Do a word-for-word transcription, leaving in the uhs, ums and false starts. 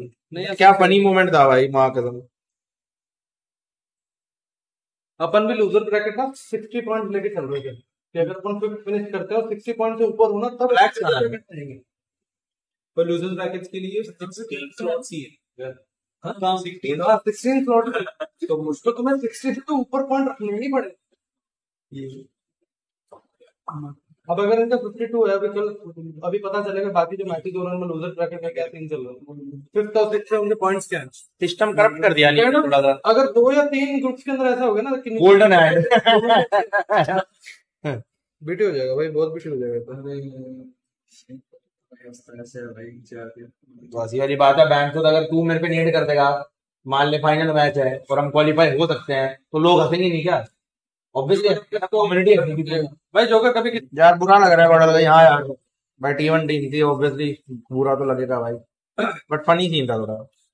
नहीं क्या funny moment था भाई, माँ कसम। अपन भी लूजर ब्रैकेट ना सिक्सटी पॉइंट लेके चल रहे थे कि अगर अपन फिफ्थ फिनिश करते हैं और सिक्सटी पॉइंट से ऊपर होना तब Relax करना है। जाएंगे। पर लूजर्स ब्रैकेट्स के लिए सिक्सटीन स्लॉट्स ही है। हाँ सिक्सटीन स्लॉट तो मुझको तुम्हें सिक्सटी से तो ऊपर पॉइंट रखने ही पड़े। अब अगर इनका फिफ्टी टू है अभी कल अभी पता चलेगा बाकी जो मैचेस हो रहे हैं लूजर ब्रैकेट में क्या सीन चल रहा है। फिफ्थ और सिक्स्थ उनके पॉइंट्स क्या हैं। सिस्टम करप्ट कर दिया नहीं थोड़ा सा। अगर दो या तीन ग्रुप्स के अंदर ऐसा हो गया ना कि गोल्डन है। बीटी हो जाएगा भाई, बहुत बीटी हो जाएगा। वैसी वाली बात है बैंक, तो अगर तू मेरे पे नेट कर देगा, मान ले फाइनल मैच है और हम क्वालिफाई हो सकते हैं, तो लोग हंसेंगे नहीं क्या? ऑब्वियसली कम्युनिटी हंसेगी भाई जोकर कभी यार। बुरा लग रहा है बड़ा, हाँ यार भाई टी वन टीम थी, ऑब्वियसली बुरा तो लगेगा भाई, बट फनी सीन था थोड़ा।